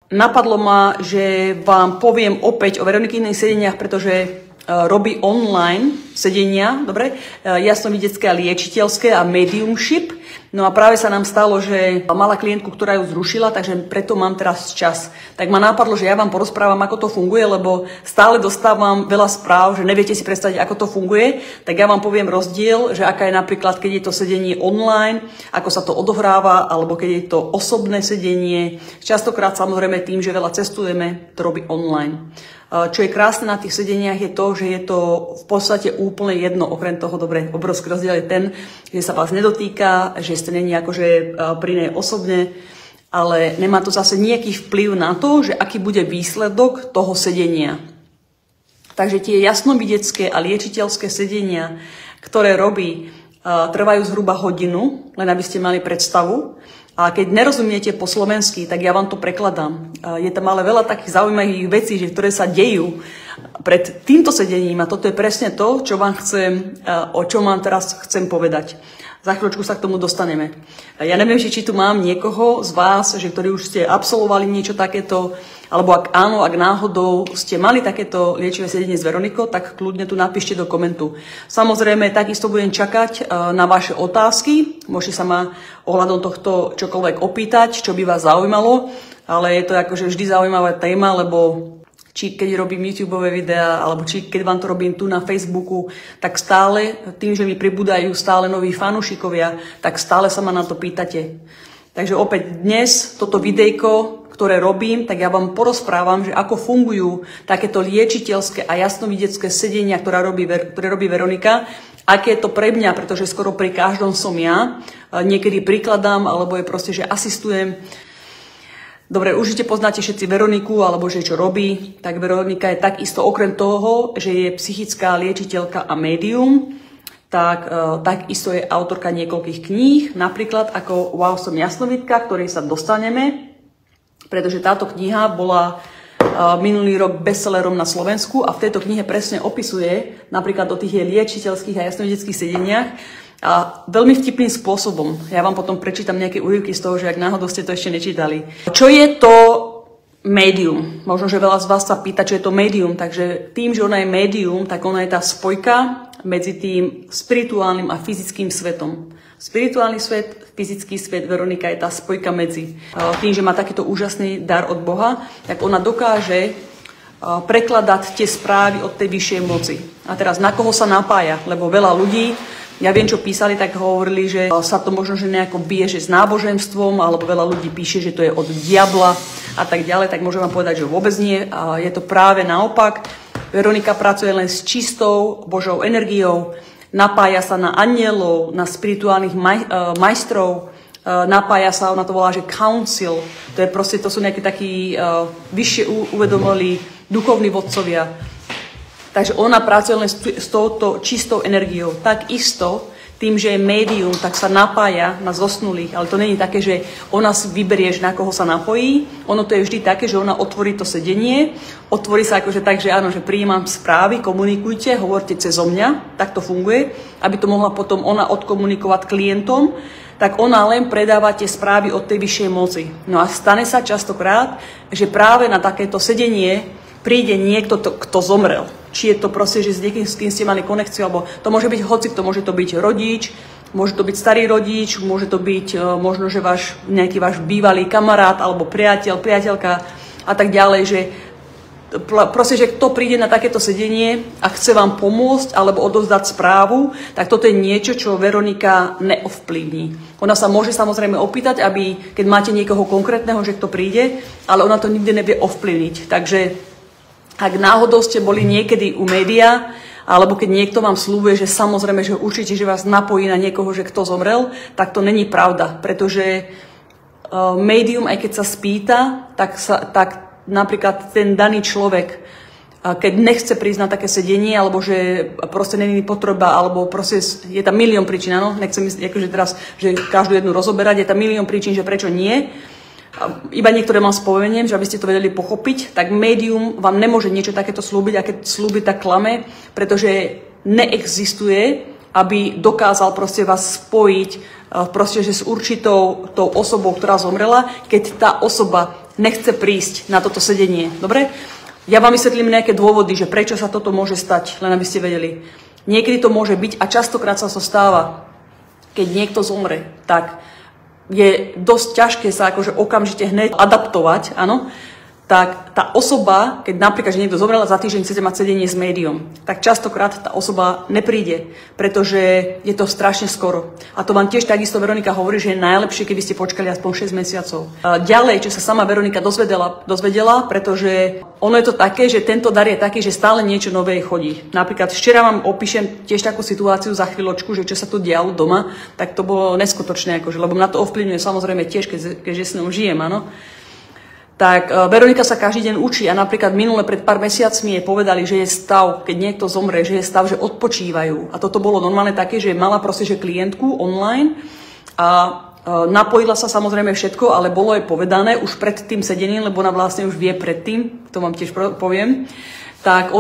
napadlo ma, že vám poviem opäť o Veronikiných sedeniach, pretože robí online sedenia, dobre, jasnovidecké a liečiteľské a mediumship. No a práve sa nám stalo, že mala klientku, ktorá ju zrušila, takže preto mám teraz čas. Tak ma napadlo, že ja vám porozprávam, ako to funguje, lebo stále dostávam veľa správ, že neviete si predstaviť, ako to funguje. Tak ja vám poviem rozdiel, že aká je napríklad, keď je to sedenie online, ako sa to odohráva, alebo keď je to osobné sedenie. Častokrát samozrejme tým, že veľa cestujeme, to robí online. Čo je krásne na tých sedeniach je to, že je to v podstate úplne jedno, okrem toho, dobre, obrovský rozdiel je ten, že sa vás nedotýka, že ste není akože pri nej osobne, ale nemá to zase nejaký vplyv na to, že aký bude výsledok toho sedenia. Takže tie jasnovidecké a liečiteľské sedenia, ktoré robí, trvajú zhruba hodinu, len aby ste mali predstavu. A keď nerozumiete po slovensky, tak ja vám to prekladám. Je tam ale veľa takých zaujímavých vecí, že ktoré sa dejú pred týmto sedením a toto je presne to, čo vám o čom vám teraz chcem povedať. Za chvíľočku sa k tomu dostaneme. Ja neviem, či tu mám niekoho z vás, že ktorí už ste absolvovali niečo takéto, alebo ak áno, ak náhodou ste mali takéto liečivé sedenie s Veronikou, tak kľudne tu napíšte do komentu. Samozrejme, takisto budem čakať na vaše otázky. Môžete sa ma ohľadom tohto čokoľvek opýtať, čo by vás zaujímalo, ale je to akože vždy zaujímavá téma, lebo či keď robím YouTubeové videá, alebo či keď vám to robím tu na Facebooku, tak stále, tým, že mi pribúdajú stále noví fanúšikovia, tak stále sa ma na to pýtate. Takže opäť dnes toto videjko, ktoré robím, tak ja vám porozprávam, že ako fungujú takéto liečiteľské a jasnovidecké sedenia, ktoré robí Veronika, aké je to pre mňa, pretože skoro pri každom som ja, niekedy prikladám, alebo je proste, že asistujem. Dobre, určite poznáte všetci Veroniku, alebo že čo robí, tak Veronika je takisto, okrem toho, že je psychická liečiteľka a médium, takisto je autorka niekoľkých kníh, napríklad ako Wow, som jasnovidka, ktorej sa dostaneme, pretože táto kniha bola minulý rok bestsellerom na Slovensku a v tejto knihe presne opisuje napríklad o tých liečiteľských a jasnovideckých sedeniach, a veľmi vtipným spôsobom. Ja vám potom prečítam nejaké úryvky z toho, že ak náhodou ste to ešte nečítali. Čo je to médium? Možno, že veľa z vás sa pýta, čo je to médium. Takže tým, že ona je médium, tak ona je tá spojka medzi tým spirituálnym a fyzickým svetom. Spirituálny svet, fyzický svet, Veronika je tá spojka medzi. Tým, že má takýto úžasný dar od Boha, tak ona dokáže prekladať tie správy od tej vyššej moci. A teraz na koho sa napája? Lebo veľa ľudí, ja viem, čo písali, tak hovorili, že sa to možno, že nejako bije, že s náboženstvom, alebo veľa ľudí píše, že to je od diabla a tak ďalej, tak môžem vám povedať, že vôbec nie. A je to práve naopak. Veronika pracuje len s čistou Božou energiou, napája sa na anielov, na spirituálnych majstrov, napája sa, ona to volá, že council, to je proste, to sú nejaké takí vyššie uvedomili duchovní vodcovia. Takže ona pracuje len s touto čistou energiou. Takisto, tým, že je médium, tak sa napája na zosnulých. Ale to není také, že ona si vyberie, na koho sa napojí. Ono to je vždy také, že ona otvorí to sedenie. Otvorí sa akože tak, že áno, že prijímam správy, komunikujte, hovorte cezo mňa. Tak to funguje. Aby to mohla potom ona odkomunikovať klientom, tak ona len predáva tie správy od tej vyššej moci. No a stane sa častokrát, že práve na takéto sedenie príde niekto, kto zomrel. Či je to proste, že s niekým, s kým ste mali konekciu, alebo to môže byť hoci, to môže to byť rodič, môže to byť starý rodič, môže to byť možno, že nejaký váš bývalý kamarát, alebo priateľ, priateľka a tak ďalej, že proste, že kto príde na takéto sedenie a chce vám pomôcť alebo odovzdať správu, tak toto je niečo, čo Veronika neovplyvní. Ona sa môže samozrejme opýtať, aby, keď máte niekoho konkrétneho, že kto príde, ale ona to nikdy nevie ovplyvniť. Takže ak náhodou ste boli niekedy u média, alebo keď niekto vám sľubuje, že samozrejme, že určite, že vás napojí na niekoho, že kto zomrel, tak to není pravda, pretože médium, aj keď sa spýta, tak napríklad ten daný človek, keď nechce prísť na také sedenie, alebo že proste není potreba, alebo proste je tam milión príčin, áno, nechcem akože teraz, že každú jednu rozoberať, je tam milión príčin, že prečo nie. Iba niektoré vám spomeniem, že aby ste to vedeli pochopiť, tak médium vám nemôže niečo takéto slúbiť, a keď slúbi, tak klame, pretože neexistuje, aby dokázal proste vás spojiť proste, že s určitou tou osobou, ktorá zomrela, keď tá osoba nechce prísť na toto sedenie. Dobre? Ja vám vysvetlím nejaké dôvody, že prečo sa toto môže stať, len aby ste vedeli. Niekedy to môže byť a častokrát sa to stáva, keď niekto zomre, tak je dosť ťažké sa akože okamžite hneď adaptovať, áno, tak tá osoba, keď napríklad, že niekto zomrel a za týždeň chcete mať sedenie s médium, tak častokrát tá osoba nepríde, pretože je to strašne skoro. A to vám tiež takisto Veronika hovorí, že je najlepšie, keby ste počkali aspoň 6 mesiacov. Ďalej, čo sa sama Veronika dozvedela, pretože ono je to také, že tento dar je taký, že stále niečo nové chodí. Napríklad včera vám opíšem tiež takú situáciu za chvíľočku, že čo sa tu dialo doma, tak to bolo neskutočné, akože, lebo na to ovplyvňuje samozrejme tiež, keďže s ňou žijem, áno. Tak Veronika sa každý deň učí a napríklad minule pred pár mesiacmi jej povedali, že je stav, keď niekto zomre, že je stav, že odpočívajú. A toto bolo normálne také, že mala proste že klientku online a napojila sa samozrejme všetko, ale bolo jej povedané už pred tým sedením, lebo ona vlastne už vie predtým, to vám tiež poviem, tak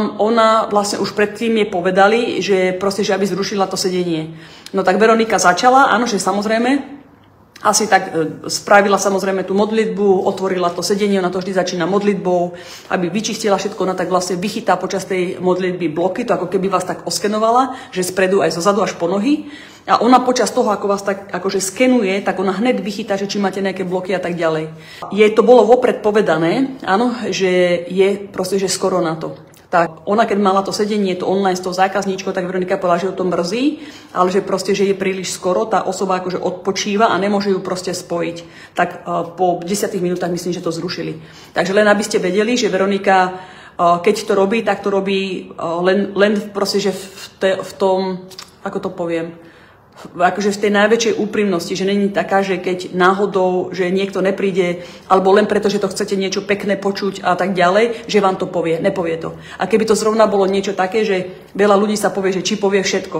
ona vlastne už predtým jej povedali, že proste, že aby zrušila to sedenie. No tak Veronika začala, áno, že samozrejme, asi tak spravila samozrejme tú modlitbu, otvorila to sedenie, ona to vždy začína modlitbou, aby vyčistila všetko, ona tak vlastne vychytá počas tej modlitby bloky, to ako keby vás tak oskenovala, že spredu aj zozadu až po nohy. A ona počas toho, ako vás tak akože skenuje, tak ona hneď vychytá, že či máte nejaké bloky a tak ďalej. Jej to bolo vopred povedané, áno, že je proste, že skoro na to. Tak ona, keď mala to sedenie, to online s tou zákazníčkou, tak Veronika povedala, že ho to mrzí, ale že proste, že je príliš skoro, tá osoba akože odpočíva a nemôže ju proste spojiť. Tak po 10 minútach myslím, že to zrušili. Takže len aby ste vedeli, že Veronika, keď to robí, tak to robí len proste, že v tom, ako to poviem, akože v tej najväčšej úprimnosti, že není taká, že keď náhodou, že niekto nepríde, alebo len preto, že to chcete niečo pekné počuť a tak ďalej, že vám to povie, nepovie to. A keby to zrovna bolo niečo také, že veľa ľudí sa povie, že či povie všetko.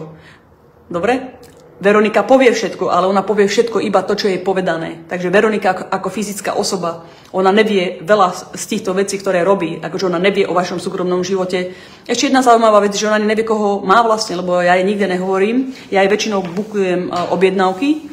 Dobre? Veronika povie všetko, ale ona povie všetko iba to, čo je povedané. Takže Veronika ako fyzická osoba, ona nevie veľa z týchto vecí, ktoré robí, akože ona nevie o vašom súkromnom živote. Ešte jedna zaujímavá vec, že ona nevie, koho má vlastne, lebo ja jej nikde nehovorím, ja jej väčšinou bukujem objednávky.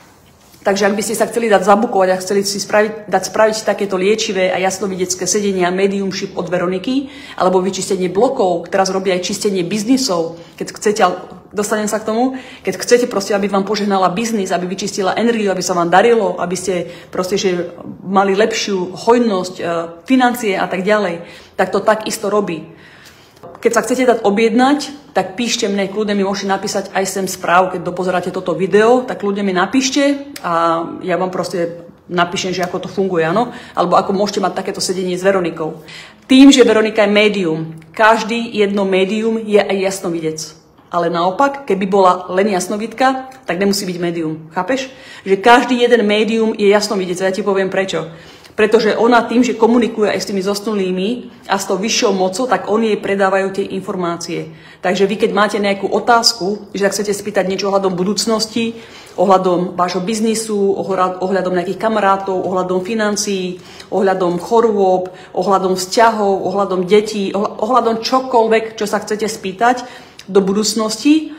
Takže ak by ste sa chceli dať zabukovať a chceli si spraviť takéto liečivé a jasnovidecké sedenia mediumship od Veroniky, alebo vyčistenie blokov, teraz robí aj čistenie biznisov, keď chcete, dostanem sa k tomu, keď chcete proste, aby vám požehnala biznis, aby vyčistila energiu, aby sa vám darilo, aby ste proste, že mali lepšiu hojnosť, financie a tak ďalej, tak to takisto robí. Keď sa chcete dať objednať, tak píšte mne, kľudne mi môžete napísať aj sem správ, keď dopozeráte toto video, tak kľudne mi napíšte a ja vám proste napíšem, že ako to funguje, áno? Alebo ako môžete mať takéto sedenie s Veronikou. Tým, že Veronika je médium, každý jedno médium je aj jasnovidec. Ale naopak, keby bola len jasnovidka, tak nemusí byť médium. Chápeš? Že každý jeden médium je jasnovidec a ja ti poviem prečo. Pretože ona tým, že komunikuje aj s tými zosnulými a s tou vyššou mocou, tak oni jej predávajú tie informácie. Takže vy, keď máte nejakú otázku, že tak chcete spýtať niečo ohľadom budúcnosti, ohľadom vášho biznisu, ohľadom nejakých kamarátov, ohľadom financií, ohľadom chorôb, ohľadom vzťahov, ohľadom detí, ohľadom čokoľvek, čo sa chcete spýtať do budúcnosti,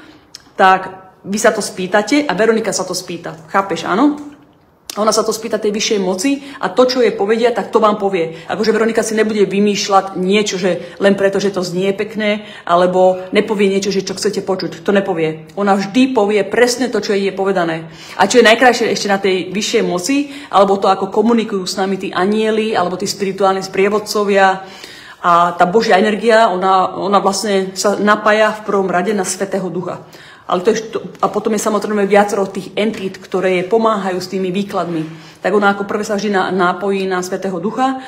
tak vy sa to spýtate a Veronika sa to spýta. Chápeš, áno? Ona sa to spýta tej vyššej moci a to, čo jej povedia, tak to vám povie. Akože Veronika si nebude vymýšľať niečo, že len preto, že to znie pekné, alebo nepovie niečo, že čo chcete počuť. To nepovie. Ona vždy povie presne to, čo jej je povedané. A čo je najkrajšie ešte na tej vyššej moci, alebo to, ako komunikujú s nami tí anjeli, alebo tí spirituálni sprievodcovia, a tá Božia energia, ona vlastne sa napája v prvom rade na Svätého Ducha. Ale a potom je samozrejme viacero tých entít, ktoré jej pomáhajú s tými výkladmi. Tak ona ako prvé sa vždy nápojí na Svätého Ducha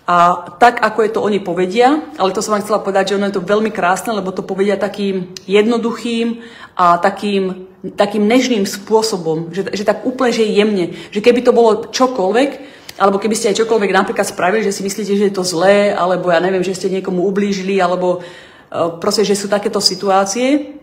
a tak, ako je to oni povedia, ale to som vám chcela povedať, že ono je to veľmi krásne, lebo to povedia takým jednoduchým a takým nežným spôsobom, že tak úplne, že jemne. Že keby to bolo čokoľvek, alebo keby ste aj čokoľvek napríklad spravili, že si myslíte, že je to zlé, alebo ja neviem, že ste niekomu ublížili, alebo proste, že sú takéto situácie,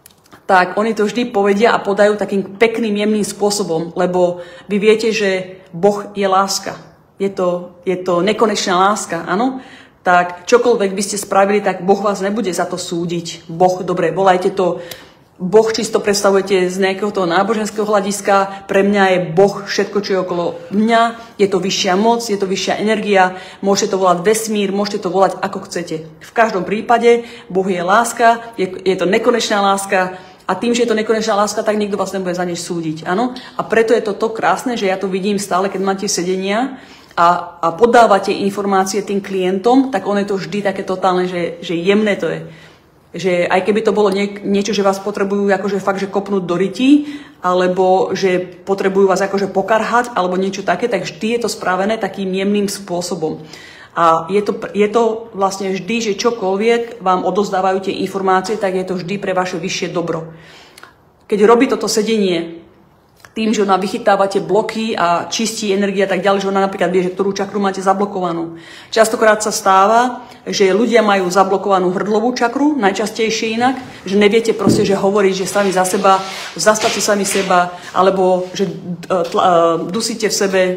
tak oni to vždy povedia a podajú takým pekným, jemným spôsobom, lebo vy viete, že Boh je láska. Je to nekonečná láska, áno? Tak čokoľvek by ste spravili, tak Boh vás nebude za to súdiť. Boh, dobre, volajte to Boh čisto predstavujete z nejakého toho náboženského hľadiska, pre mňa je Boh všetko, čo je okolo mňa, je to vyššia moc, je to vyššia energia, môžete to volať vesmír, môžete to volať ako chcete. V každom prípade Boh je láska, je to nekonečná láska a tým, že je to nekonečná láska, tak nikto vás nebude za nič súdiť. Áno? A preto je to krásne, že ja to vidím stále, keď máte sedenia a podávate informácie tým klientom, tak ono je to vždy také totálne, že jemné to je. Že aj keby to bolo niečo, že vás potrebujú akože fakt, že kopnúť do rytí, alebo že potrebujú vás akože pokarhať, alebo niečo také, tak vždy je to spravené takým jemným spôsobom. A je to vlastne vždy, že čokoľvek vám odozdávajú tie informácie, tak je to vždy pre vaše vyššie dobro. Keď robí toto sedenie tým, že ona vychytáva tie bloky a čistí energiu a tak ďalej, že ona napríklad vie, že ktorú čakru máte zablokovanú. Častokrát sa stáva, že ľudia majú zablokovanú hrdlovú čakru, najčastejšie inak, že neviete proste, že hovoriť, že sami za seba, zastavte sami seba, alebo že dusíte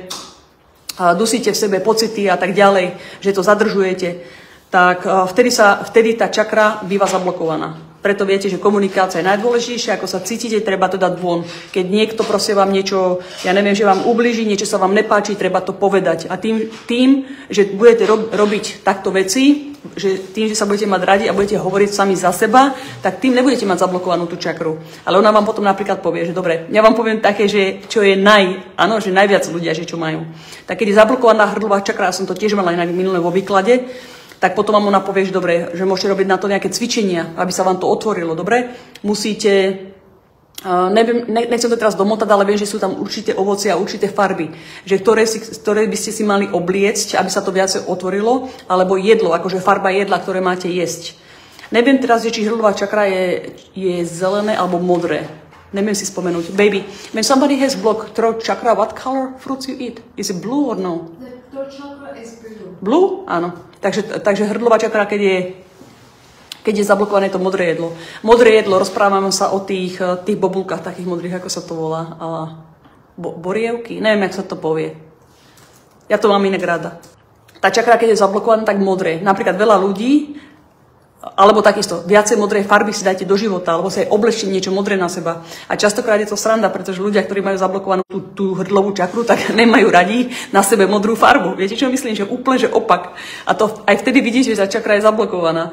v sebe pocity a tak ďalej, že to zadržujete, tak vtedy tá čakra býva zablokovaná. Preto viete, že komunikácia je najdôležitejšia, ako sa cítite, treba to dať von. Keď niekto proste vám niečo, ja neviem, že vám ublíži, niečo sa vám nepáči, treba to povedať. A tým že budete robiť takto veci, že tým, že sa budete mať radi a budete hovoriť sami za seba, tak tým nebudete mať zablokovanú tú čakru. Ale ona vám potom napríklad povie, že dobre, ja vám poviem také, že čo je že najviac ľudia, že čo majú. Tak keď je zablokovaná hrdlová čakra, ja som to tiež mala inak minulé vo výklade, tak potom vám ona povie, že dobre, že môžete robiť na to nejaké cvičenia, aby sa vám to otvorilo, dobre? Musíte, nechcem to teraz domotať, ale viem, že sú tam určité ovocie a určité farby, že ktoré by ste si mali obliecť, aby sa to viacej otvorilo, alebo jedlo, akože farba jedla, ktoré máte jesť. Neviem teraz, či hrdlová čakra je zelené alebo modré. Neviem si spomenúť. Baby, when somebody has blocked throat chakra, what color fruits you eat? Is it blue or no? The throat chakra is blue. Blue? Áno. Takže hrdlová čakra, keď je zablokované to modré jedlo. Modré jedlo, rozprávame sa o tých bobulkách takých modrých, ako sa to volá. Borievky? Neviem, jak sa to povie. Ja to mám inak rada. Tá čakra, keď je zablokovaná, tak modré. Napríklad veľa ľudí, alebo takisto, viacej modrej farby si dajte do života, alebo si aj oblečte niečo modré na seba. A častokrát je to sranda, pretože ľudia, ktorí majú zablokovanú tú hrdlovú čakru, tak nemajú radi na sebe modrú farbu. Viete, čo myslím? Že úplne, že opak. A to aj vtedy vidíte, že tá čakra je zablokovaná.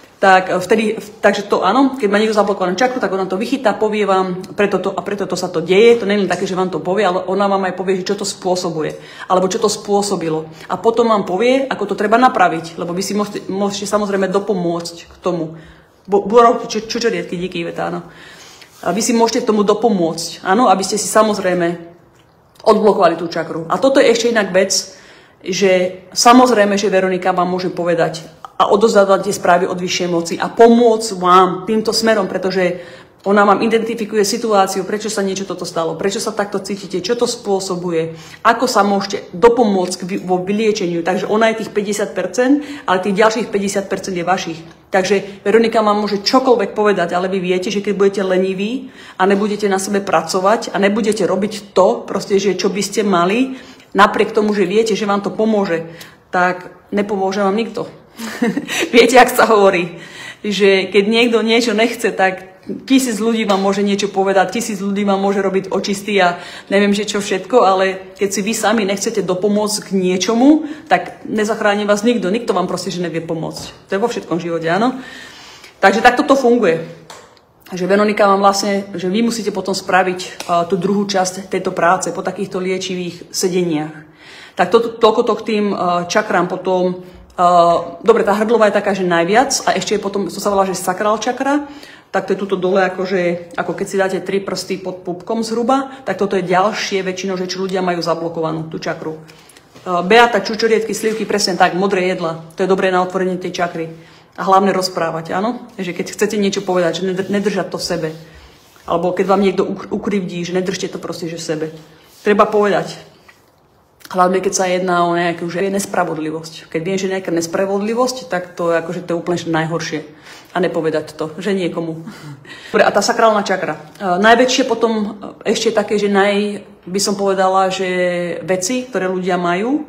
Takže to áno, keď má niekto zablokovanú čakru, tak ona to vychytá, povie vám, preto to sa to deje, to nie je len také, že vám to povie, ale ona vám aj povie, že čo to spôsobuje, alebo čo to spôsobilo. A potom vám povie, ako to treba napraviť, lebo vy si môžete samozrejme dopomôcť k tomu. Čučoriedky, díky, Iveta, áno. A vy si môžete k tomu dopomôcť, áno, aby ste si samozrejme odblokovali tú čakru. A toto je ešte inak vec, že samozrejme, že Veronika vám môže povedať a odozdávať tie správy od vyššej moci a pomôcť vám týmto smerom, pretože ona vám identifikuje situáciu, prečo sa niečo toto stalo, prečo sa takto cítite, čo to spôsobuje, ako sa môžete dopomôcť vo vyliečeniu. Takže ona je tých 50%, ale tých ďalších 50% je vašich. Takže Veronika vám môže čokoľvek povedať, ale vy viete, že keď budete leniví a nebudete na sebe pracovať a nebudete robiť to, proste, že čo by ste mali, napriek tomu, že viete, že vám to pomôže, tak nepomôže vám nikto. Viete, ak sa hovorí, že keď niekto niečo nechce, tak 1000 ľudí vám môže niečo povedať, 1000 ľudí vám môže robiť očisty a neviem, že čo všetko, ale keď si vy sami nechcete dopomôcť k niečomu, tak nezachráni vás nikto. Nikto vám proste, že nevie pomôcť. To je vo všetkom živote, áno? Takže takto to funguje. Že Veronika vám vlastne, že vy musíte potom spraviť tú druhú časť tejto práce po takýchto liečivých sedeniach. Tak toľko to k tým čakrám potom. Dobre, tá hrdlová je taká, že najviac a ešte je potom, to sa volá, že sakral čakra, tak to je tuto dole, ako keď si dáte 3 prsty pod pupkom zhruba, tak toto je ďalšie väčšinou, že či ľudia majú zablokovanú tú čakru. Beata, čučoriedky, slivky, presne tak, modré jedla, to je dobré na otvorenie tej čakry. A hlavne rozprávať, áno? Že keď chcete niečo povedať, že nedržať to v sebe. Alebo keď vám niekto ukrivdí, že nedržte to proste, že v sebe. Treba povedať. Hlavne, keď sa jedná o nejakú nespravodlivosť. Keď viem, že nejaká nespravodlivosť, tak to je akože to je úplne najhoršie. A nepovedať to, že niekomu. A tá sakrálna čakra. Najväčšie potom ešte také, že by som povedala, že veci, ktoré ľudia majú,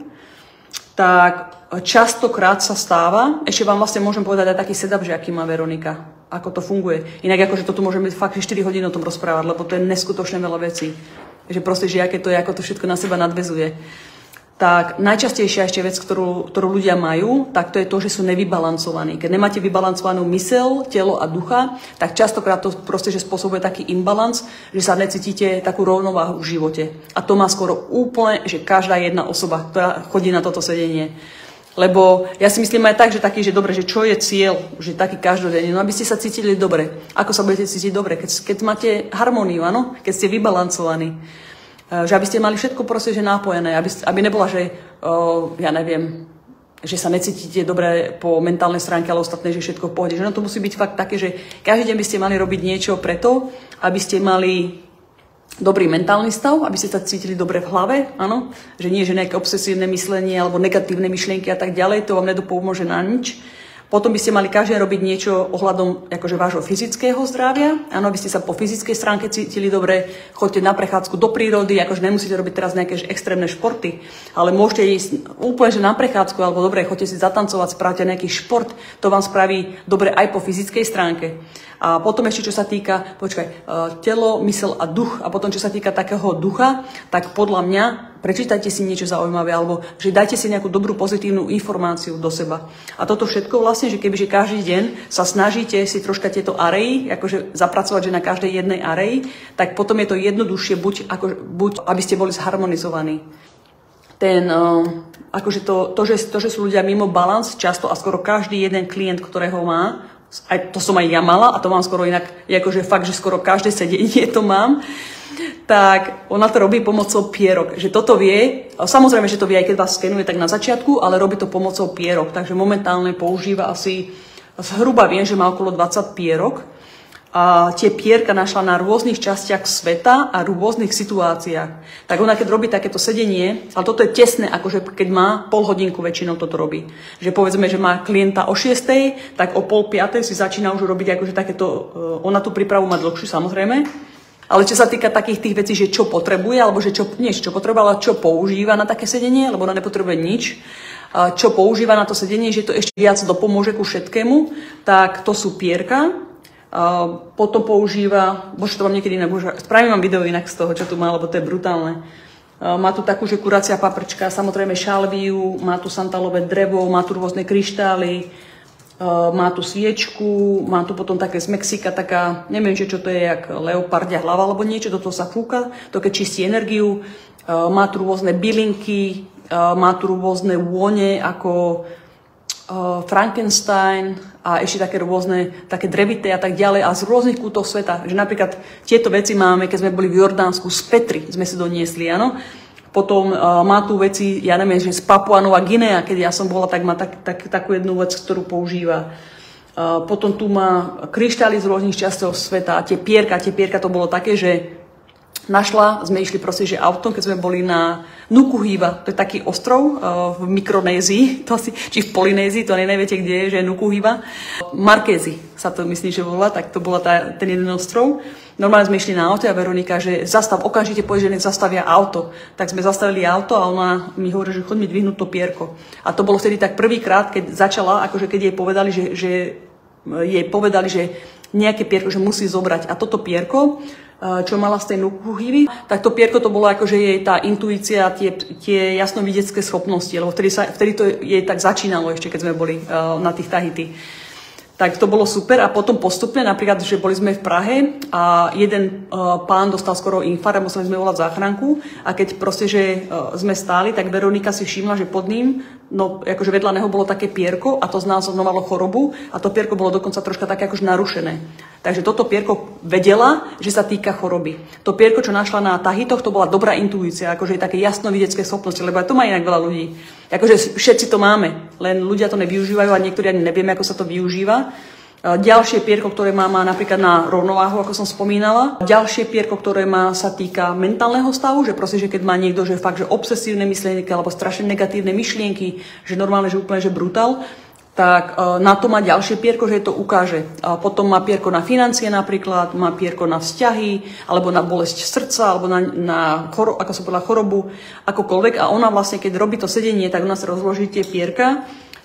tak častokrát sa stáva, ešte vám vlastne môžem povedať aj taký setup, že aký má Veronika. ako to funguje. Inak akože toto môžeme fakt 4 hodiny o tom rozprávať, lebo to je neskutočne veľa vecí. Že proste, že aké to je, ako to všetko na seba nadväzuje. Tak najčastejšia ešte vec, ktorú ľudia majú, tak to je to, že sú nevybalancovaní. Keď nemáte vybalancovanú myseľ, telo a ducha, tak častokrát to proste, že spôsobuje taký imbalans, že sa necítite takú rovnováhu v živote. A to má skoro úplne, že každá jedna osoba, ktorá chodí na toto sedenie. Lebo ja si myslím aj tak, že taký, že dobre, že čo je cieľ, že taký každodenný, no aby ste sa cítili dobre. Ako sa budete cítiť dobre? Keď máte harmóniu, áno? Keď ste vybalancovaní. Že aby ste mali všetko proste, že nápojené, aby nebola, že ja neviem, že sa necítite dobre po mentálnej stránke, ale ostatné, že všetko v pohode. Že to musí byť fakt také, že každý deň by ste mali robiť niečo preto, aby ste mali dobrý mentálny stav, aby ste sa cítili dobre v hlave, áno? Že nie, že nejaké obsesívne myslenie alebo negatívne myšlienky a tak ďalej, to vám nedopomôže na nič. Potom by ste mali každý robiť niečo ohľadom akože vášho fyzického zdravia. Áno, aby ste sa po fyzickej stránke cítili dobre, choďte na prechádzku do prírody, akože nemusíte robiť teraz nejaké extrémne športy, ale môžete ísť úplne že na prechádzku, alebo dobre, choďte si zatancovať, spravte nejaký šport, to vám spraví dobre aj po fyzickej stránke. A potom ešte, čo sa týka, telo, mysel a duch, a potom, čo sa týka takého ducha, tak podľa mňa prečítajte si niečo zaujímavé, alebo že dajte si nejakú dobrú pozitívnu informáciu do seba. A toto všetko vlastne, že kebyže každý deň sa snažíte si troška tieto areji, akože zapracovať, že na každej jednej areji, tak potom je to jednoduchšie, buď aby ste boli zharmonizovaní. Akože to, že sú ľudia mimo balans, často a skoro každý jeden klient, ktorého má, aj to som aj ja mala a to mám skoro inak, akože fakt, že skoro každé sedenie to mám, tak ona to robí pomocou pierok. Že toto vie, samozrejme, že to vie aj keď vás skenuje tak na začiatku, ale robí to pomocou pierok. Takže momentálne používa asi, zhruba viem, že má okolo 20 pierok. A tie pierka našla na rôznych častiach sveta a rôznych situáciách. Tak ona, keď robí takéto sedenie, ale toto je tesné, akože keď má pol hodinku väčšinou toto robí. Že povedzme, že má klienta o 6, tak o 4:30 si začína už robiť akože takéto, ona tú prípravu má dlhšiu samozrejme. Ale čo sa týka takých tých vecí, že čo potrebuje, alebo že čo potrebuje, ale čo používa na také sedenie, lebo ona nepotrebuje nič, čo používa na to sedenie, že to ešte viac dopomôže ku všetkému, tak to sú pierka. Potom používa, bože, to vám niekedy inak, spravím vám video inak z toho, čo tu má, lebo to je brutálne. Má tu takú, že kuracia paprčka, samozrejme šalviu, má tu santalové drevo, má tu rôzne kryštály, má tu sviečku, má tu potom také z Mexika, taká, neviem, čo to je, jak leopardia hlava alebo niečo, toto sa fúka, to keď čistí energiu, má tu rôzne bylinky, má tu rôzne vône ako Frankenstein a ešte také rôzne, také drevité a tak ďalej a z rôznych kútov sveta. Že napríklad tieto veci máme, keď sme boli v Jordánsku, z Petry sme si doniesli, áno. Potom má tu veci, ja neviem, že z Papua Nová Guinea, keď ja som bola, tak má takú jednu vec, ktorú používa. Potom tu má kryštály z rôznych častí sveta a tie pierka to bolo také, že sme išli proste, že autom, keď sme boli na Nukuhiva, to je taký ostrov v Mikronézii, či v Polynézii, to neviete, kde je, že Nukuhiva. Markézy sa to myslím, že volá, tak to bola ten jeden ostrov. Normálne sme išli na auto a Veronika, že okamžite povie, že nech zastavia auto. Tak sme zastavili auto a ona mi hovorí, že choď mi dvihnúť to pierko. A to bolo vtedy tak prvýkrát, keď začala, akože keď jej povedali, že nejaké pierko, že musí zobrať. A toto pierko, čo mala z tej Nukuhivy, tak to pierko to bolo akože jej tá intuícia, tie jasnovidecké schopnosti, lebo vtedy to jej tak začínalo ešte, keď sme boli na tých Tahiti. Tak to bolo super a potom postupne, napríklad, že boli sme v Prahe a jeden pán dostal skoro infarkt a museli sme volať záchranku a keď proste, že sme stáli, tak Veronika si všimla, že pod ním, no akože vedľa neho bolo také pierko a to znázorňovalo chorobu a to pierko bolo dokonca troška také akože narušené. Takže toto pierko vedela, že sa týka choroby. To pierko, čo našla na Tahitoch, to bola dobrá intuícia, akože také jasnovidecké schopnosti, lebo aj to má inak veľa ľudí. Akože všetci to máme, len ľudia to nevyužívajú a niektorí ani nevieme, ako sa to využíva. Ďalšie pierko, ktoré má napríklad na rovnováhu, ako som spomínala. Ďalšie pierko, ktoré má, sa týka mentálneho stavu, že proste, že keď má niekto, že fakt, že obsesívne myšlienky alebo strašne negatívne myšlienky, že normálne, že úplne, že brutál, tak na to má ďalšie pierko, že to ukáže. A potom má pierko na financie napríklad, má pierko na vzťahy, alebo na bolesť srdca, alebo na chorobu, akokoľvek. A ona vlastne, keď robí to sedenie, tak ona sa rozloží tie pierka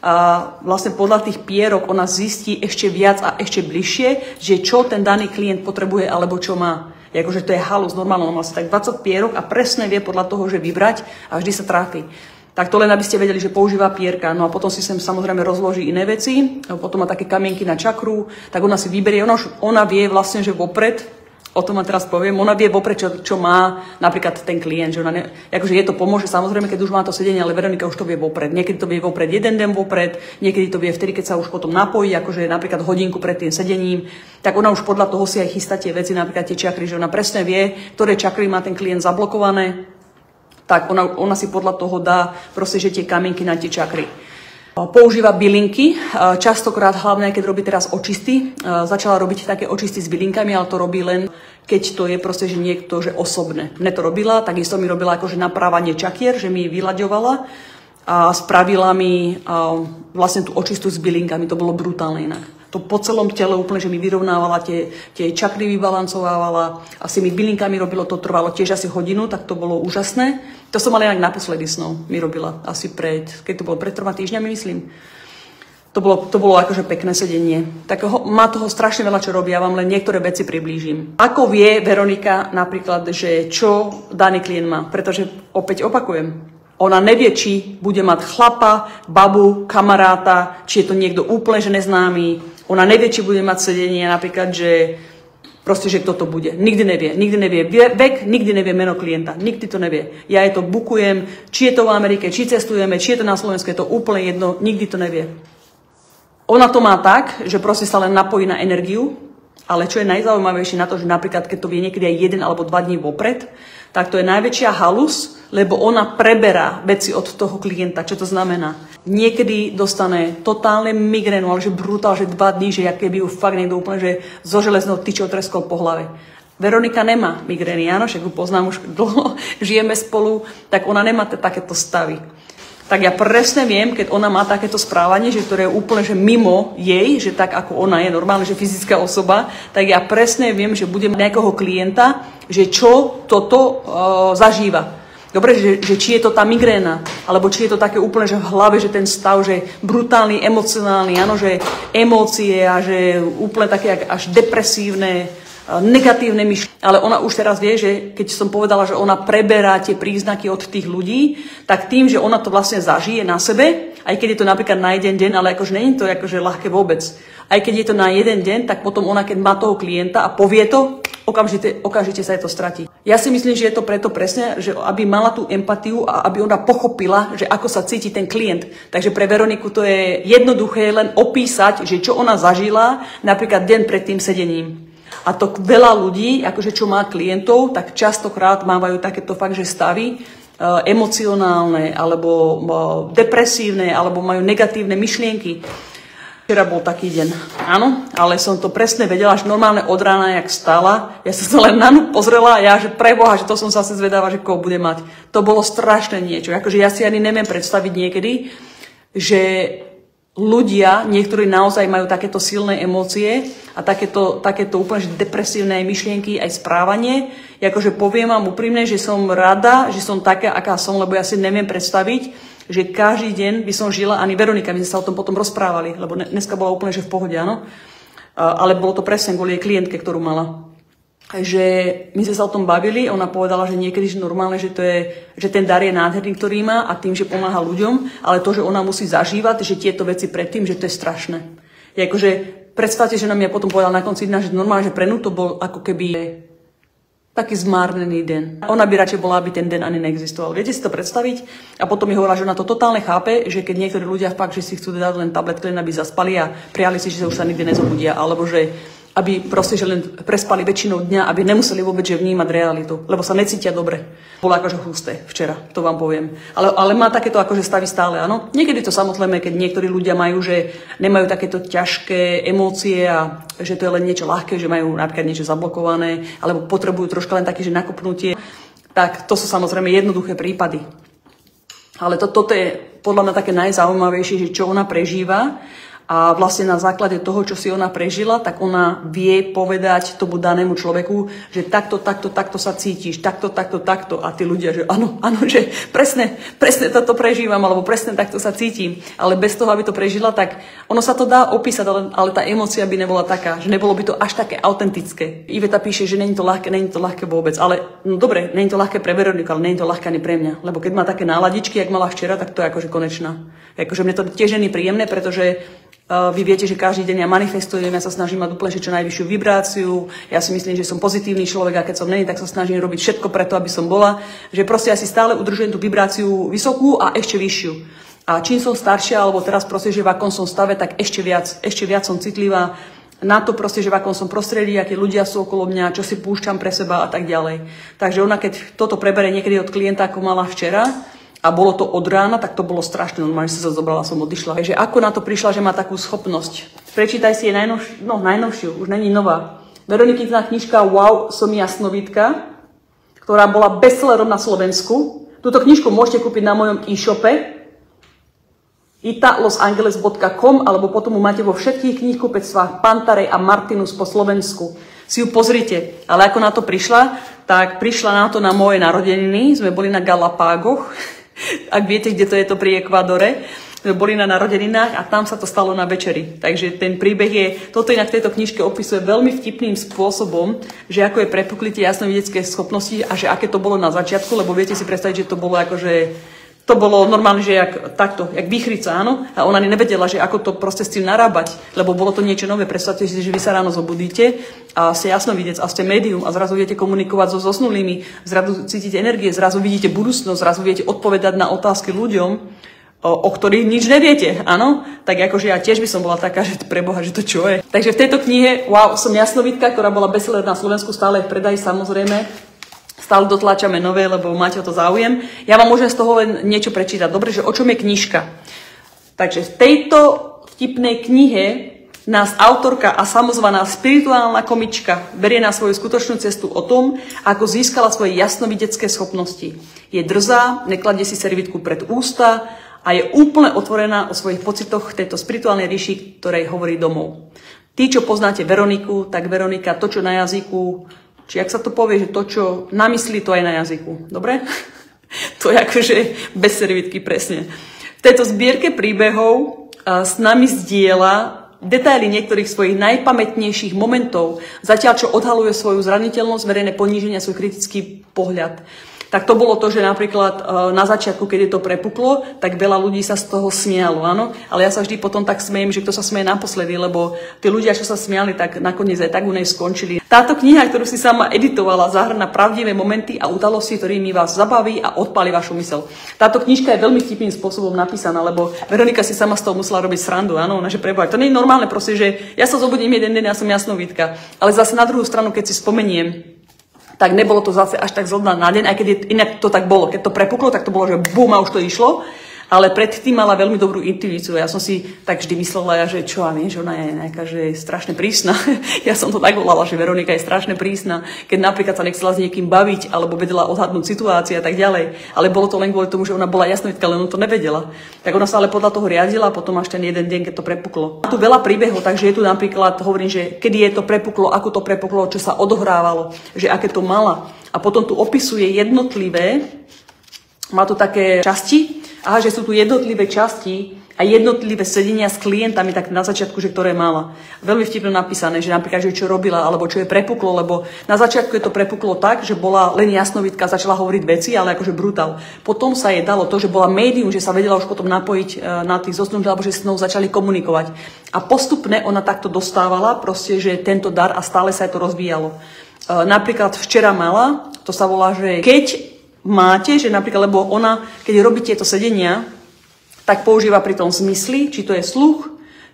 a vlastne podľa tých pierok ona zistí ešte viac a ešte bližšie, že čo ten daný klient potrebuje alebo čo má. Akože to je halus, normálne, on má asi tak 20 pierok a presne vie podľa toho, že vybrať a vždy sa tráfi. Tak to len, aby ste vedeli, že používa pierka. No a potom si sem samozrejme rozloží iné veci, potom má také kamienky na čakru, tak ona si vyberie, ona vie vlastne, že vopred, o tom ma teraz poviem, ona vie vopred, čo má napríklad ten klient, že ona akože je to pomôže, samozrejme, keď už má to sedenie, ale Veronika už to vie vopred. Niekedy to vie vopred jeden deň vopred, niekedy to vie vtedy, keď sa už potom napojí, akože napríklad hodinku pred tým sedením, tak ona už podľa toho si aj chystá tie veci, napríklad tie čakry, že ona presne vie, ktoré čakry má ten klient zablokované, tak ona si podľa toho dá proste, že tie kamienky na tie čakry. Používa bylinky, častokrát hlavne, keď robí teraz očisty. Začala robiť také očisty s bylinkami, ale to robí len, keď to je proste, že niekto, že osobné. Mne to robila, takisto mi robila akože naprávanie čakier, že mi vyľaďovala a spravila mi vlastne tú očistu s bylinkami. To bolo brutálne inak. To po celom tele úplne, že mi vyrovnávala, tie čakry vybalancovávala, asi mi bylinkami robilo, to trvalo tiež asi hodinu, tak to bolo úžasné. To som ale inak naposledy snou mi robila, asi keď to bolo pred 3 týždňami, myslím. To bolo akože pekné sedenie. Tak má toho strašne veľa, čo robí, ja vám len niektoré veci priblížim. Ako vie Veronika napríklad, že čo daný klient má? Pretože opäť opakujem, ona nevie, či bude mať chlapa, babu, kamaráta, či je to niekto úplne že neznámy. Ona nevie, či bude mať sedenie napríklad, že proste, že kto to bude. Nikdy nevie vek, nikdy nevie meno klienta, nikdy to nevie. Ja jej to bukujem, či je to v Amerike, či cestujeme, či je to na Slovensku, je to úplne jedno, nikdy to nevie. Ona to má tak, že proste sa len napojí na energiu, ale čo je najzaujímavejšie na to, že napríklad, keď to vie niekedy aj 1 alebo 2 dní vopred, tak to je najväčšia halus, lebo ona preberá veci od toho klienta. Čo to znamená? Niekedy dostane totálne migrénu, ale že brutál, že 2 dní, že aké by ju fakt niekto úplne, že zo železnou tyčou treskol po hlave. Veronika nemá migrény, áno, však ju poznám už dlho, žijeme spolu, tak ona nemá takéto stavy. Tak ja presne viem, keď ona má takéto správanie, že ktoré je úplne že mimo jej, že tak ako ona je normálne, že fyzická osoba, tak ja presne viem, že budem nejakého klienta, že čo toto zažíva. Dobre, že či je to tá migréna, alebo či je to také úplne, že v hlave, že ten stav, že brutálny, emocionálny, áno, že emócie a že úplne také až depresívne, negatívne myšlienky. Ale ona už teraz vie, že keď som povedala, že ona preberá tie príznaky od tých ľudí, tak tým, že ona to vlastne zažije na sebe, aj keď je to napríklad na jeden deň, ale akože nie je to akože ľahké vôbec. Aj keď je to na jeden deň, tak potom ona, keď má toho klienta a povie to, okamžite sa je to stratí. Ja si myslím, že je to preto presne, že aby mala tú empatiu a aby ona pochopila, že ako sa cíti ten klient. Takže pre Veroniku to je jednoduché len opísať, že čo ona zažila napríklad deň pred tým sedením. A to veľa ľudí, akože čo má klientov, tak častokrát mávajú takéto fakt, že stavy emocionálne alebo depresívne alebo majú negatívne myšlienky. Včera bol taký deň, áno, ale som to presne vedela, že normálne od rána, jak stála, ja som sa len na ňu pozrela a ja, že preboha, že to som sa asi zvedala, že koho bude mať. To bolo strašné niečo, akože ja si ani neviem predstaviť niekedy, že ľudia, niektorí naozaj majú takéto silné emócie a takéto úplne že depresívne myšlienky aj správanie. Akože poviem vám úprimne, že som rada, že som taká, aká som, lebo ja si neviem predstaviť, že každý deň by som žila, ani Veronika, my sme sa o tom potom rozprávali, lebo dneska bola úplne že v pohode, áno. Ale bolo to presne kvôli jej klientke, ktorú mala. Že my sme sa o tom bavili, ona povedala, že niekedy že normálne, že ten dar je nádherný, ktorý má a tým, že pomáha ľuďom, ale to, že ona musí zažívať, že tieto veci predtým, že to je strašné. Akože predstavte, že nám ja potom povedala na konci dňa, že normálne, že pre ňu to bol ako keby taký zmárnený deň. Ona by radšej bola, aby ten deň ani neexistoval. Viete si to predstaviť? A potom mi hovorila, že ona to totálne chápe, že keď niektorí ľudia fakt, že si chcú dať len tabletky, len aby zaspali a prijali si, že už sa nikdy nezobudia, alebo že aby proste, že len prespali väčšinou dňa, aby nemuseli vôbec že vnímať realitu, lebo sa necítia dobre. Bolo akože husté včera, to vám poviem. Ale má takéto akože stavy stále, áno. Niekedy to samozrejme, keď niektorí ľudia majú, že nemajú takéto ťažké emócie a že to je len niečo ľahké, že majú napríklad niečo zablokované, alebo potrebujú troška len také, že nakopnutie, tak to sú samozrejme jednoduché prípady. Ale toto je podľa mňa také najzaujímavejšie, že čo ona prežíva. a vlastne na základe toho, čo si ona prežila, tak ona vie povedať tomu danému človeku, že takto sa cítiš, takto a tí ľudia, že áno, že presne toto prežívam, alebo presne takto sa cítim, ale bez toho, aby to prežila, tak ono sa to dá opísať, ale tá emócia by nebola taká, že nebolo by to až také autentické. Iveta píše, že není to ľahké vôbec, ale no dobre, není to ľahké pre Veroniku, ale není to ľahké ani pre mňa, lebo keď má také náladičky, jak mala včera, tak to je akože konečná. Akože mne to tiež nie je príjemné, pretože vy viete, že každý deň ja manifestujem, ja sa snažím mať úplne čo najvyššiu vibráciu, ja si myslím, že som pozitívny človek a keď som není, tak sa snažím robiť všetko preto, aby som bola, že proste ja si stále udržujem tú vibráciu vysokú a ešte vyššiu. A čím som staršia, alebo teraz proste, že v akom som stave, tak ešte viac som citlivá na to proste, že v akom som prostredí, aké ľudia sú okolo mňa, čo si púšťam pre seba a tak ďalej. Takže ona, keď toto prebere niekedy od klienta, ako mala včera, a bolo to od rána, tak to bolo strašné. Normálne si sa zobrala, som odišla. Takže ako na to prišla, že má takú schopnosť? Prečítaj si jej najnovšiu, už není nová. Veronikina knižka Wow, som jasnovidka, ktorá bola bestsellerom na Slovensku. Túto knižku môžete kúpiť na mojom e-shope italosangeles.com alebo potom ju máte vo všetkých knihkupectvách Pantarej a Martinus po Slovensku. Si ju pozrite. Ale ako na to prišla, tak prišla na to na moje narodeniny. Sme boli na Galapágoch. Ak viete, kde to je to pri Ekvádore, sme boli na narodeninách a tam sa to stalo na večeri. Takže ten príbeh je, toto inak v tejto knižke opisuje veľmi vtipným spôsobom, že ako je prepukli tie jasnovidecké schopnosti a že aké to bolo na začiatku, lebo viete si predstaviť, že to bolo akože, to bolo normálne, že jak výchrica, áno? A ona nevedela, že ako to proste s tým narábať, lebo bolo to niečo nové. Predstavte si, že vy sa ráno zobudíte a ste jasnovidec a ste médium a zrazu viete komunikovať so zosnulými, zrazu cítite energie, zrazu vidíte budúcnosť, zrazu viete odpovedať na otázky ľuďom, o ktorých nič neviete, áno? Tak akože ja tiež by som bola taká, že preboha, že to čo je. Takže v tejto knihe, wow, som jasnovidka, ktorá bola bestseller na Slovensku, stále v predaji samozrejme. Stále dotláčame nové, lebo máte o to záujem. Ja vám môžem z toho len niečo prečítať. Dobre, že o čom je knižka? Takže v tejto vtipnej knihe nás autorka a samozvaná spirituálna komička berie na svoju skutočnú cestu o tom, ako získala svoje jasnovidecké schopnosti. Je drzá, nekladie si servítku pred ústa a je úplne otvorená o svojich pocitoch v tejto spirituálnej ríši, ktorej hovorí domov. Tí, čo poznáte Veroniku, tak Veronika to, čo na jazyku, či ak sa to povie, že to, čo na mysli, to aj na jazyku. Dobre? To je akože bez servítky presne. V tejto zbierke príbehov s nami zdieľa detaily niektorých svojich najpamätnejších momentov, zatiaľ čo odhaluje svoju zraniteľnosť, verejné poníženie a svoj kritický pohľad. Tak to bolo to, že napríklad na začiatku, keď to prepuklo, tak veľa ľudí sa z toho smialo, áno. Ale ja sa vždy potom tak smejem, že kto sa smeje naposledy, lebo tí ľudia, čo sa smiali, tak nakoniec aj tak u nej skončili. Táto kniha, ktorú si sama editovala, zahrňa pravdivé momenty a udalosti, ktorými vás zabaví a odpáli vašu myseľ. Táto knižka je veľmi vtipným spôsobom napísaná, lebo Veronika si sama z toho musela robiť srandu, áno, ona že preboha. To nie je normálne proste, že ja sa zobudím jeden deň, ja som jasnovidka. Ale zase na druhú stranu, keď si spomeniem, tak nebolo to zase až tak zo dňa na deň, aj keď inak to tak bolo. Keď to prepuklo, tak to bolo, že bum, a už to išlo. Ale predtým mala veľmi dobrú intuíciu. Ja som si tak vždy myslela, že čo, a viem, že ona je nejaká, že je strašne prísna. Ja som to tak volala, že Veronika je strašne prísna, keď napríklad sa nechcela s niekým baviť, alebo vedela odhadnúť situáciu a tak ďalej. Ale bolo to len kvôli tomu, že ona bola jasnovidka, len on to nevedela. Tak ona sa ale podľa toho riadila a potom až ten jeden deň, keď to prepuklo. Má tu veľa príbehov, takže je tu napríklad, hovorím, že kedy je to prepuklo, ako to prepuklo, čo sa odohrávalo, že aké to mala. A potom tu opisuje jednotlivé, má tu také časti, že sú tu jednotlivé časti a jednotlivé sedenia s klientami, tak na začiatku, že ktoré mala. Veľmi vtipne napísané, že napríklad, že čo robila, alebo čo je prepuklo, lebo na začiatku je to prepuklo tak, že bola len jasnovidka, začala hovoriť veci, ale akože brutál. Potom sa jej dalo to, že bola médium, že sa vedela už potom napojiť na tých zosnutých, alebo že s ňou začali komunikovať. A postupne ona takto dostávala, proste, že tento dar a stále sa jej to rozvíjalo. Napríklad včera mala, to sa volá, že keď máte, že napríklad, lebo ona, keď robí tieto sedenia, tak používa pri tom zmysly, či to je sluch,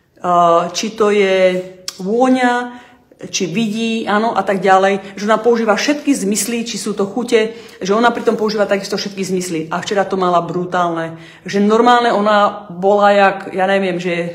či to je vôňa, či vidí, áno, a tak ďalej, že ona používa všetky zmysly, či sú to chute, že ona pri tom používa takisto všetky zmysly. A včera to mala brutálne. Že normálne ona bola jak, ja neviem,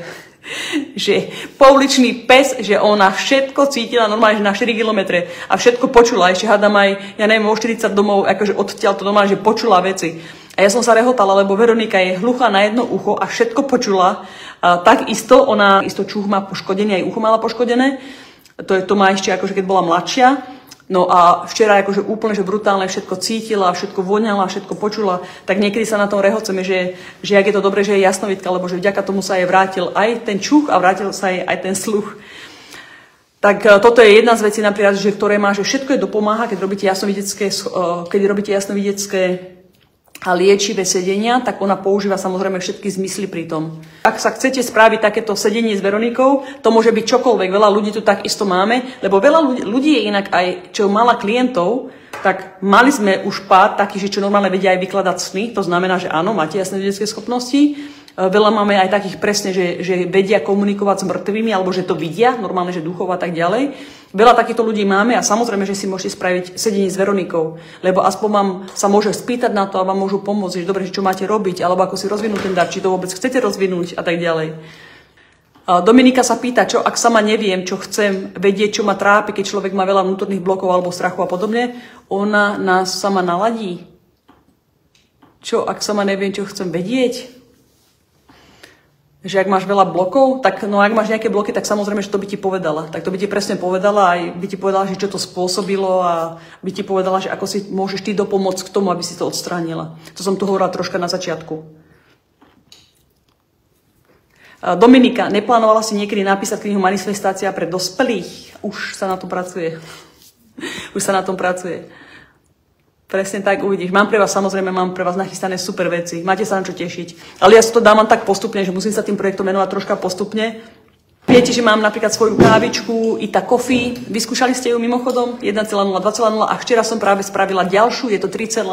že pouličný pes, že ona všetko cítila normálne, že na 4 kilometre a všetko počula, ešte hádam aj, ja neviem, o 40 domov, akože odtiaľ to normálne, že počula veci. A ja som sa rehotala, lebo Veronika je hluchá na jedno ucho a všetko počula. Takisto, ona isto čuch má poškodený, aj ucho mala poškodené. To má ešte akože keď bola mladšia. No a včera akože úplne, že brutálne všetko cítila, všetko voňala, všetko počula, tak niekedy sa na tom rehoceme, že jak je to dobré, že je jasnovidka, lebo že vďaka tomu sa jej vrátil aj ten čuch a vrátil sa jej aj ten sluch. Tak toto je jedna z vecí napríklad, že ktoré má, že všetko je dopomáha, keď robíte jasnovidecké a liečivé sedenia, tak ona používa samozrejme všetky zmysly pri tom. Ak sa chcete spraviť takéto sedenie s Veronikou, to môže byť čokoľvek, veľa ľudí tu takisto máme, lebo veľa ľudí je inak aj, čo mala klientov, tak mali sme už pár takých, že čo normálne vedia aj vykladať sny, to znamená, že áno, máte jasnovidecké schopnosti. Veľa máme aj takých presne, že vedia komunikovať s mŕtvými, alebo že to vidia, normálne, že duchov a tak ďalej. Veľa takýchto ľudí máme a samozrejme, že si môžete spraviť sedenie s Veronikou, lebo aspoň vám sa môže spýtať na to a vám môžu pomôcť, že dobre, čo máte robiť, alebo ako si rozvinúť ten dar, či to vôbec chcete rozvinúť a tak ďalej. Dominika sa pýta, čo ak sama neviem, čo chcem vedieť, čo ma trápi, keď človek má veľa vnútorných blokov alebo strachu a podobne, ona nás sama naladí. Čo ak sama neviem, čo chcem vedieť? Že ak máš veľa blokov, tak no ak máš nejaké bloky, tak samozrejme, že to by ti povedala. Tak to by ti presne povedala, aj by ti povedala, že čo to spôsobilo a by ti povedala, že ako si môžeš ty dopomôcť k tomu, aby si to odstránila. To som tu hovorila troška na začiatku. Dominika, neplánovala si niekedy napísať knihu Manifestácia pre dospelých? Už sa na tom pracuje. Už sa na tom pracuje. Presne tak, uvidíš. Mám pre vás nachystané super veci. Máte sa na čo tešiť. Ale ja si to dávam tak postupne, že musím sa tým projektom venovať troška postupne. Viete, že mám napríklad svoju kávičku Ita Coffee. Vyskúšali ste ju mimochodom? 1,0, 2,0 a včera som práve spravila ďalšiu, je to 3,0.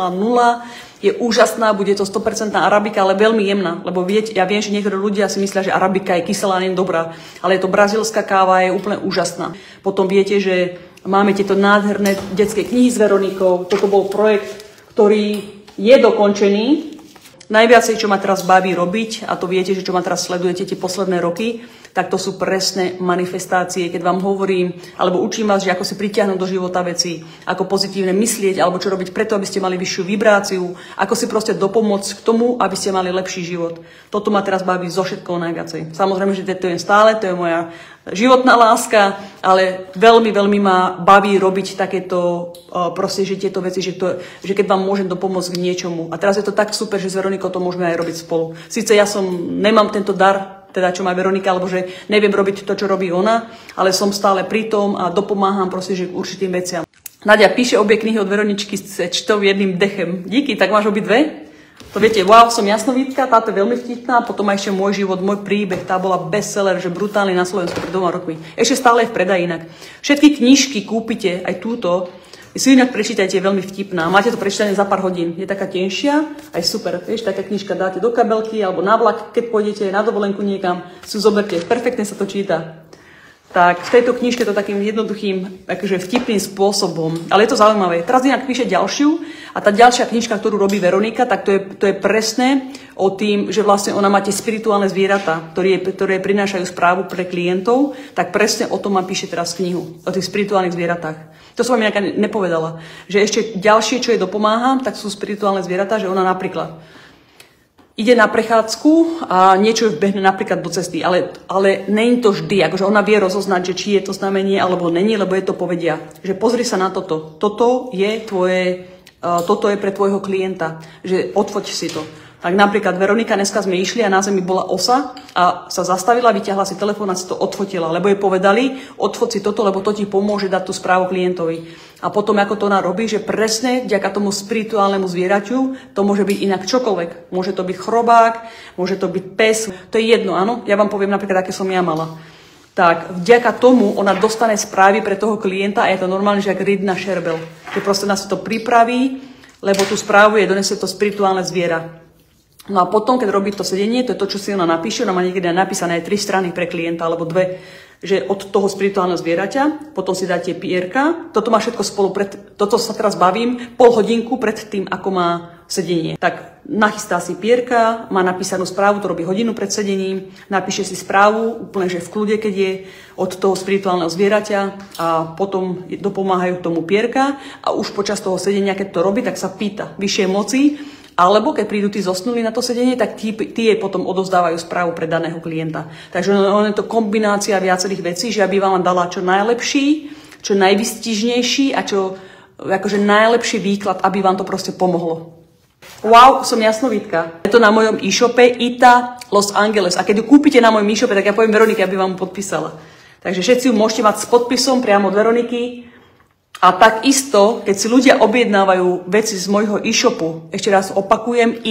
Je úžasná, bude to 100% arabika, ale veľmi jemná. Lebo viete, ja viem, že niektorí ľudia si myslia, že arabika je kyselá, nie je dobrá. Ale je to brazílska káva, je úplne úžasná. Potom viete, že máme tieto nádherné detské knihy s Veronikou. Toto bol projekt, ktorý je dokončený. Najviacej, čo ma teraz baví robiť, a to viete, že čo ma teraz sledujete tie posledné roky, tak to sú presné manifestácie, keď vám hovorím, alebo učím vás, že ako si pritiahnuť do života veci, ako pozitívne myslieť, alebo čo robiť preto, aby ste mali vyššiu vibráciu, ako si proste dopomôcť k tomu, aby ste mali lepší život. Toto ma teraz baví zo všetkoho najviacej. Samozrejme, že to je stále, to je moja životná láska, ale veľmi, veľmi ma baví robiť takéto, proste, že tieto veci, že keď vám môžem dopomôcť k niečomu. A teraz je to tak super, že s Veronikou to môžeme aj robiť spolu. Sice ja nemám tento dar, teda čo má Veronika, alebo že neviem robiť to, čo robí ona, ale som stále pri tom a dopomáham proste, že k určitým veciam. Nadia píše obie knihy od Veroničky s čtou jedným dechem. Díky, tak máš obidve? To viete, wow, som jasnovidka, táto je veľmi vtipná, potom aj ešte Môj život, môj príbeh, tá bola bestseller, že brutálny na Slovensku pred 2 rokmi. Ešte stále je v predaji inak. Všetky knižky kúpite, aj túto, si inak prečítajte, je veľmi vtipná. Máte to prečítané za pár hodín. Je taká tenšia, aj super. Vieš, taká knižka dáte do kabelky alebo na vlak, keď pôjdete na dovolenku niekam, si zoberte, perfektne sa to číta. Tak v tejto knižke to takým jednoduchým, akože vtipným spôsobom. Ale je to zaujímavé. Teraz inak píše ďalšiu a tá ďalšia knižka, ktorú robí Veronika, tak to je presne o tým, že vlastne ona máte spirituálne zvieratá, ktoré prinášajú správu pre klientov, tak presne o tom vám píše teraz knihu, o tých spirituálnych zvieratách. To som vám inak nepovedala. Že ešte ďalšie, čo jej dopomáha, tak sú spirituálne zvieratá, že ona napríklad ide na prechádzku a niečo vbehne napríklad do cesty, ale není to vždy, akože ona vie rozoznať, že či je to znamenie alebo není, lebo je to povedia, že pozri sa na toto, toto je pre tvojho klienta, že odfoť si to. Tak napríklad Veronika, dneska sme išli a na zemi bola osa a sa zastavila, vyťahla si telefón a si to odfotila, lebo jej povedali, odfoť si toto, lebo to ti pomôže dať tú správu klientovi. A potom, ako to ona robí, že presne vďaka tomu spirituálnemu zvieraťu, to môže byť inak čokoľvek. Môže to byť chrobák, môže to byť pes, to je jedno, áno? Ja vám poviem napríklad, aké som ja mala. Tak vďaka tomu ona dostane správy pre toho klienta a je to normálne, že ak ryd na šerbel. Že proste nás to pripraví, lebo tú správu je donesie to spirituálne zviera. No a potom, keď robí to sedenie, to je to, čo si ona napíše, ona má niekedy napísané aj 3 strany pre klienta, alebo 2, že od toho spirituálneho zvieraťa, potom si dáte pierka, toto má všetko spolu, toto sa teraz bavím, pol hodinku pred tým, ako má sedenie. Tak nachystá si pierka, má napísanú správu, to robí hodinu pred sedením, napíše si správu, úplne, že v kľude, keď je od toho spirituálneho zvieraťa a potom dopomáhajú tomu pierka a už počas toho sedenia, keď to robí, tak sa pýta vyššej moci, Alebo keď prídu tí zosnulí na to sedenie, tak tí jej potom odovzdávajú správu pre daného klienta. Takže ono je to kombinácia viacerých vecí, že aby vám dala čo najlepší, čo najvystižnejší a čo akože najlepší výklad, aby vám to proste pomohlo. Wow, som jasnovidka. Je to na mojom e-shope Ita Los Angeles. A keď ju kúpite na mojom e-shope, tak ja poviem Veronike, aby vám ju podpísala. Takže všetci ju môžete mať s podpisom priamo od Veroniky. A takisto, keď si ľudia objednávajú veci z môjho e-shopu, ešte raz opakujem,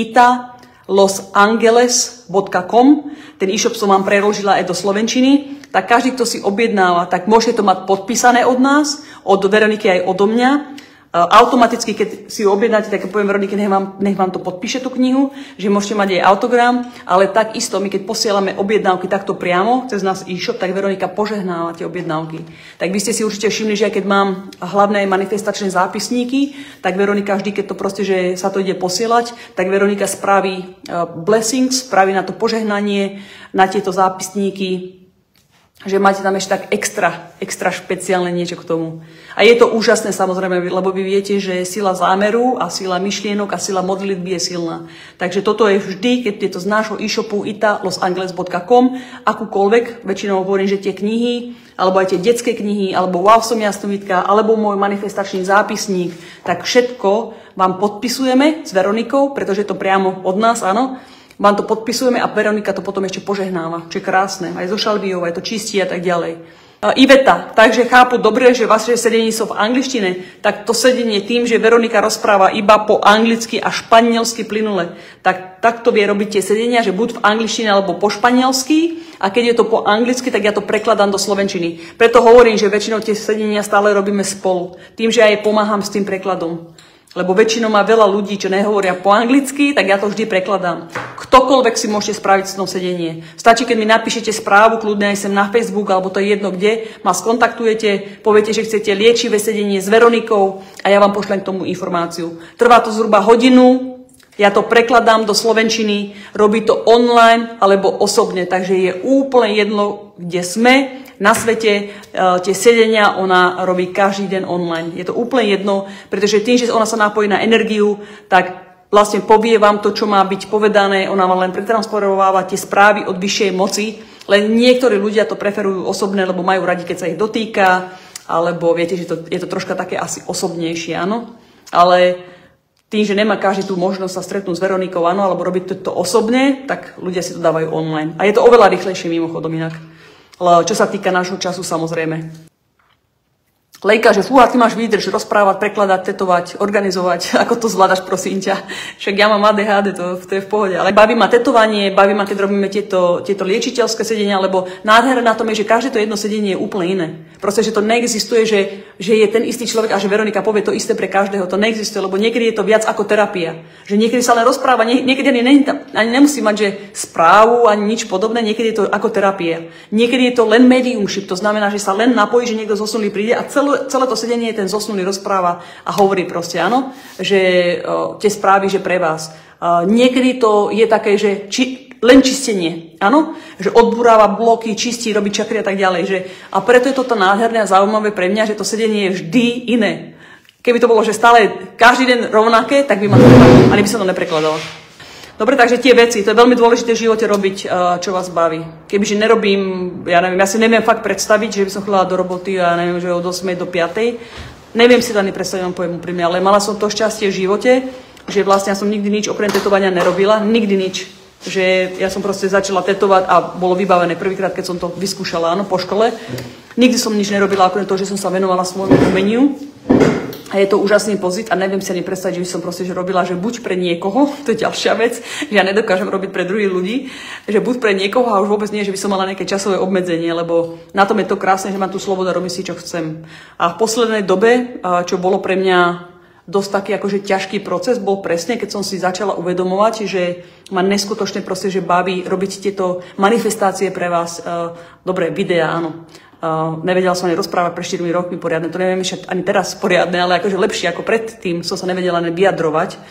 italosangeles.com, ten e-shop som vám preložila aj do slovenčiny, tak každý, kto si objednáva, tak môžete to mať podpísané od nás, od Veroniky aj odo mňa. Automaticky, keď si ju objednáte, tak poviem Veronike, nech vám to podpíše tú knihu, že môžete mať jej autogram, ale takisto my, keď posielame objednávky takto priamo cez nás e-shop, tak Veronika požehnáva tie objednávky. Tak vy ste si určite všimli, že keď mám hlavné manifestačné zápisníky, tak Veronika vždy, keď to proste, že sa to ide posielať, tak Veronika spraví blessings, spraví na to požehnanie, na tieto zápisníky, že máte tam ešte tak extra špeciálne niečo k tomu. A je to úžasné samozrejme, lebo vy viete, že sila zámeru a sila myšlienok a sila modlitby je silná. Takže toto je vždy, keď je to z nášho e-shopu italosangeles.com, akúkoľvek, väčšinou hovorím, že tie knihy, alebo aj tie detské knihy, alebo Wow, som jasnovidka, alebo môj manifestačný zápisník, tak všetko vám podpisujeme s Veronikou, pretože je to priamo od nás, áno. Vám to podpisujeme a Veronika to potom ešte požehnáva, čo je krásne. Aj zo šalviou, aj to čistí a tak ďalej. Iveta, takže chápu dobre, že vaše sedenie sú v angličtine, tak to sedenie tým, že Veronika rozpráva iba po anglicky a španielsky plynule, tak takto vie robiť tie sedenia, že buď v angličtine alebo po španielsky, a keď je to po anglicky, tak ja to prekladám do slovenčiny. Preto hovorím, že väčšinou tie sedenia stále robíme spolu, tým, že aj pomáham s tým prekladom. Lebo väčšinou má veľa ľudí, čo nehovoria po anglicky, tak ja to vždy prekladám. Ktokoľvek si môžete spraviť s tom sedenie. Stačí, keď mi napíšete správu, kľudne aj sem na Facebook, alebo to je jedno kde, ma skontaktujete, poviete, že chcete liečivé sedenie s Veronikou a ja vám pošlem k tomu informáciu. Trvá to zhruba hodinu, ja to prekladám do slovenčiny, robí to online alebo osobne, takže je úplne jedno, kde sme na svete, tie sedenia ona robí každý deň online. Je to úplne jedno, pretože tým, že ona sa napojí na energiu, tak vlastne povie vám to, čo má byť povedané, ona vám len pretransformováva tie správy od vyššej moci, len niektorí ľudia to preferujú osobné, lebo majú radi, keď sa ich dotýka, alebo viete, že je to troška také asi osobnejšie, áno. Ale tým, že nemá každý tú možnosť sa stretnúť s Veronikou, áno, alebo robiť to osobne, tak ľudia si to dávajú online. A je to oveľa rýchlejšie mimochodom inak. Čo sa týka nášho času, samozrejme. Lejka, že fúha, ty máš výdrž rozprávať, prekladať, tetovať, organizovať. Ako to zvládaš, prosím ťa? Však ja mám ADHD, to je v pohode. Ale baví ma tetovanie, baví ma, keď robíme tieto liečiteľské sedenia, lebo nádhera na tom je, že každé to jedno sedenie je úplne iné. Proste, že to neexistuje, že je ten istý človek a že Veronika povie to isté pre každého. To neexistuje, lebo niekedy je to viac ako terapia. Že niekedy sa len rozpráva, niekedy ani nemusí mať, že správu, ani nič podobné, niekedy je to ako terapia. Niekedy je to len mediumship, to znamená, že sa len napojí, že niekto zosnulý príde a celé to sedenie ten zosnulý rozpráva a hovorí proste, áno, že tie správy, že pre vás. Niekedy to je také, že len čistenie, áno, že odburáva bloky, čistí, robí čakry a tak ďalej. A preto je toto nádherné a zaujímavé pre mňa, že to sedenie je vždy iné. Keby to bolo, že stále každý deň rovnaké, tak by ma to nebavilo, ani by som to neprekladala. Dobre, takže tie veci, to je veľmi dôležité v živote robiť, čo vás baví. Kebyže nerobím, ja si neviem fakt predstaviť, že by som chodila do roboty a neviem, že od 8 do 5. Neviem si to ani predstaviť, vám poviem úprimne, ale mala som to šťastie v živote, že vlastne ja som nikdy nič okrem tetovania nerobila, nikdy nič. Že ja som proste začala tetovať a bolo vybavené prvýkrát, keď som to vyskúšala, áno, po škole. Nikdy som nič nerobila okrem toho, že som sa venovala svojmu umeniu. A je to úžasný pocit a neviem si ani predstaviť, že by som proste robila, že buď pre niekoho, to je ďalšia vec, že ja nedokážem robiť pre druhých ľudí, že buď pre niekoho a už vôbec nie, že by som mala nejaké časové obmedzenie, lebo na tom je to krásne, že mám tú slobodu a robím si, čo chcem. A v poslednej dobe, čo bolo pre mňa dosť taký akože ťažký proces, bol presne, keď som si začala uvedomovať, že ma neskutočne proste, že baví robiť tieto manifestácie pre vás, dobré videá, áno. Nevedela som ani rozprávať pre 4 rokmi poriadne, to neviem ešte ani teraz poriadne, ale akože lepšie ako predtým som sa nevedela ani vyjadrovať.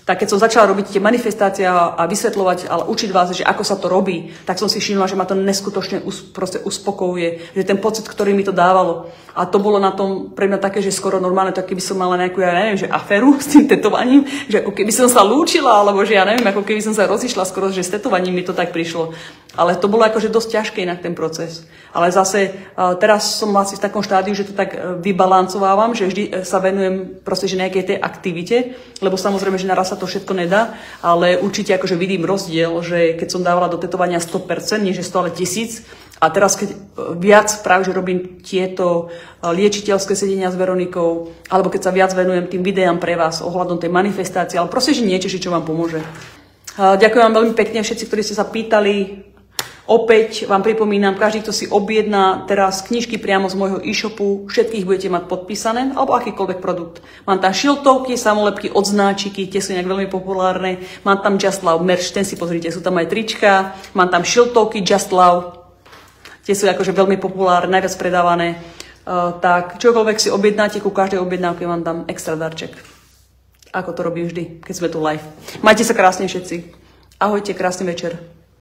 tak keď som začala robiť tie manifestácie a vysvetľovať, ale učiť vás, že ako sa to robí, tak som si všimla, že ma to neskutočne proste uspokojuje, že ten pocit, ktorý mi to dávalo. A to bolo na tom pre mňa také, že skoro normálne, tak keby som mala nejakú, ja neviem, že aféru s tým tetovaním, že ako keby som sa lúčila, alebo že ja neviem, ako keby som sa rozišla skoro, že s tetovaním mi to tak prišlo. Ale to bolo akože dosť ťažké inak ten proces. Ale zase teraz som asi v takom štádiu, že to tak vybalancovávam, že vždy sa venujem proste, že nejakej tej aktivite, lebo samozrejme, že naraz sa to všetko nedá, ale určite akože vidím rozdiel, že keď som dávala do tetovania 100%, nie že 100, ale 1000, a teraz, keď viac práve, že robím tieto liečiteľské sedenia s Veronikou, alebo keď sa viac venujem tým videám pre vás ohľadom tej manifestácie, ale proste, že niečo, čo vám pomôže. Ďakujem vám veľmi pekne všetci, ktorí ste sa pýtali. Opäť vám pripomínam, každý, kto si objedná teraz knižky priamo z môjho e-shopu, všetkých budete mať podpísané, alebo akýkoľvek produkt. Mám tam šiltovky, samolepky, odznáčiky, tie sú nejak veľmi populárne. Mám tam Just Love merch, ten si pozrite, sú tam aj trička. Mám tam šiltovky Just Love. Tie sú akože veľmi populárne, najviac predávané. Tak čokoľvek si objednáte, ku každej objednávke vám dám extra darček. Ako to robím vždy, keď sme tu live. Majte sa krásne všetci. Ahojte, krásny večer.